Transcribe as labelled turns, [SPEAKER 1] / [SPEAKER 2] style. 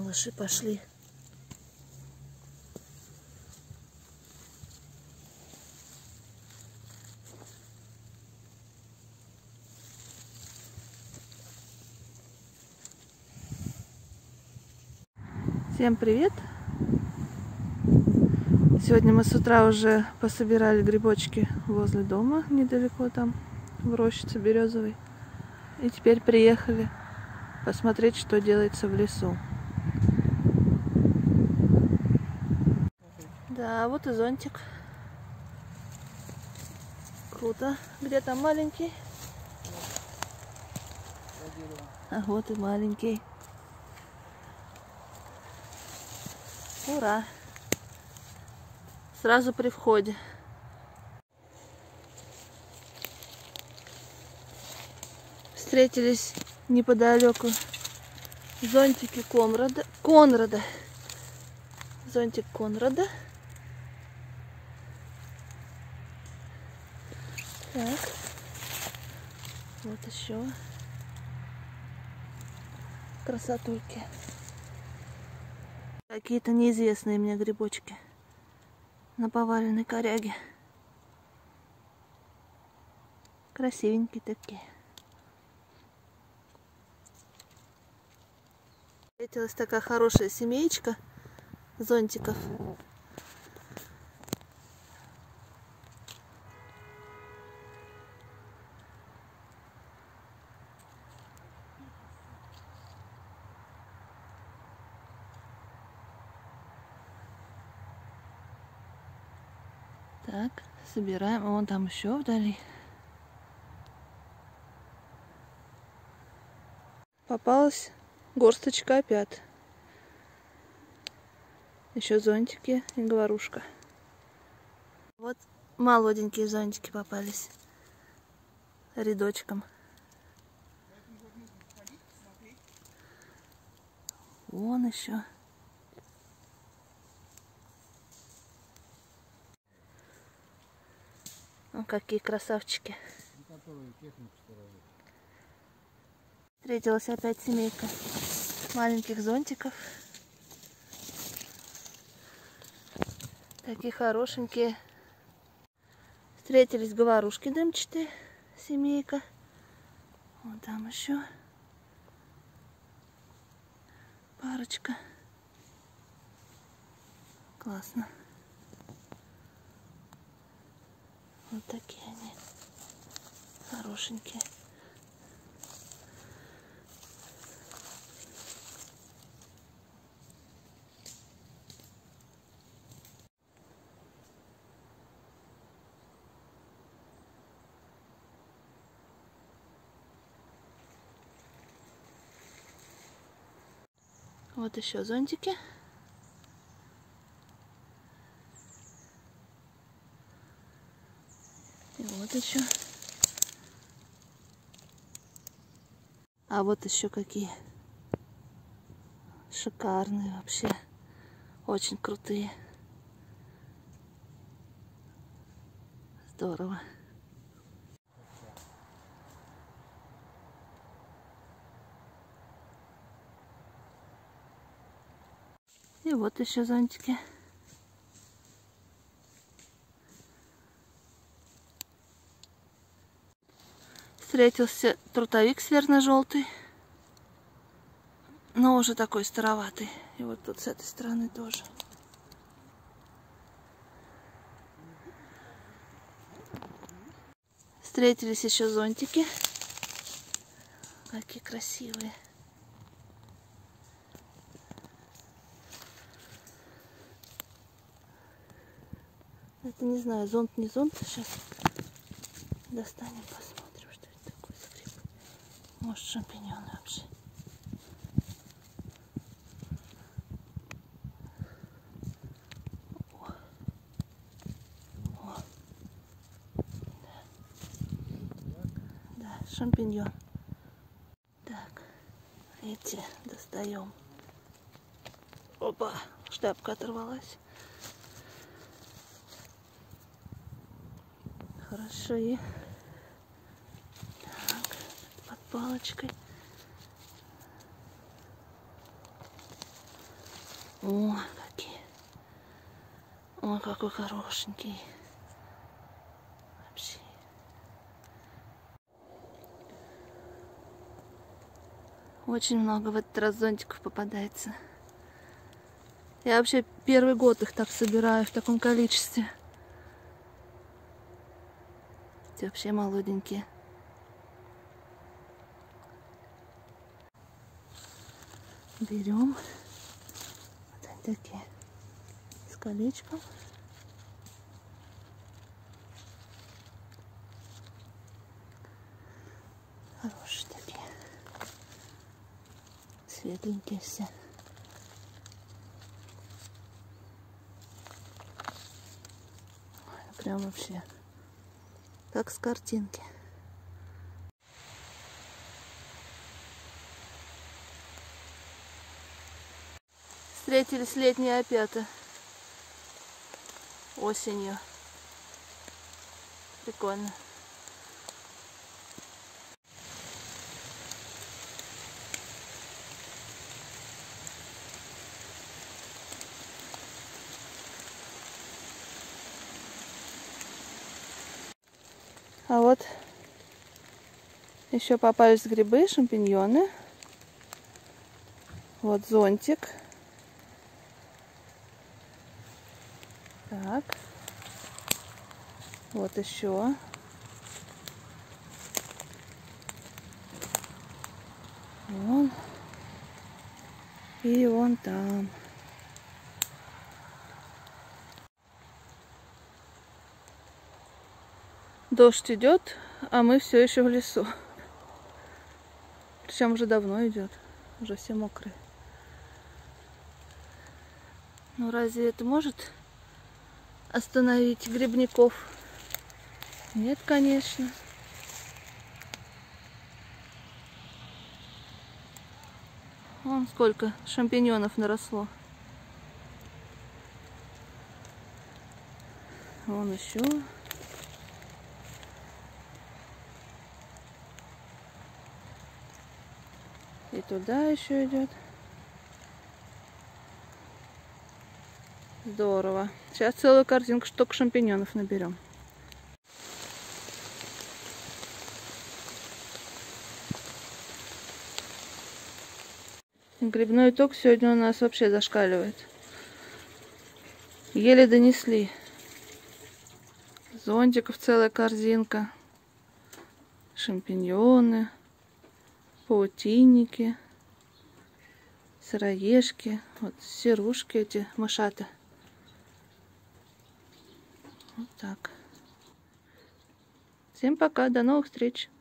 [SPEAKER 1] малыши пошли. Всем привет! Сегодня мы с утра уже пособирали грибочки возле дома, недалеко там, в рощице березовой. И теперь приехали посмотреть, что делается в лесу. Да, вот и зонтик. Круто. Где там маленький? А вот и маленький. Ура! Сразу при входе. Встретились неподалеку зонтики Конрада. Зонтик Конрада. Так. Вот еще. Красотульки. Какие-то неизвестные мне грибочки на поваленной коряге. Красивенькие такие. Встретилась такая хорошая семеечка зонтиков. Так, собираем. Вон там еще вдали. Попалась горсточка опять. Еще зонтики и говорушка. Вот молоденькие зонтики попались рядочком. Вон еще. Ну, какие красавчики. Встретилась опять семейка маленьких зонтиков. Такие хорошенькие. Встретились говорушки дымчатые, семейка. Вот там еще парочка. Классно. Вот такие они. Хорошенькие. Вот еще зонтики. И вот еще. А вот еще какие. Шикарные вообще. Очень крутые. Здорово. И вот еще зонтики. Встретился трутовик сверно-желтый, но уже такой староватый. И вот тут с этой стороны тоже. Встретились еще зонтики. Какие красивые. Это не знаю, зонт, не зонт. Сейчас достанем, посмотрим, что это такое за гриб. Может, шампиньоны вообще. О. Да, шампиньон. Так, эти достаем. Опа, шляпка оторвалась. Хорошо, и так, под палочкой. О, какие. Ой, какой хорошенький. Вообще. Очень много в этот раз зонтиков попадается. Я вообще первый год их так собираю в таком количестве. Эти вообще молоденькие. Берем вот они такие с колечком. Хорошие такие. Светленькие все. Прям вообще как с картинки. Встретились летние опята осенью. Прикольно. А вот еще попались грибы, шампиньоны. Вот зонтик. Так. Вот еще. Вон. И вон там. Дождь идет, а мы все еще в лесу. Причем уже давно идет. Уже все мокрые. Ну разве это может остановить грибников? Нет, конечно. Вон сколько шампиньонов наросло. Вон еще. И туда еще идет. Здорово. Сейчас целую корзинку штук шампиньонов наберем. Грибной ток сегодня у нас вообще зашкаливает. Еле донесли. Зонтиков целая корзинка. Шампиньоны. Паутинники. Сыроежки. Вот серушки эти, мышата. Вот так. Всем пока, до новых встреч.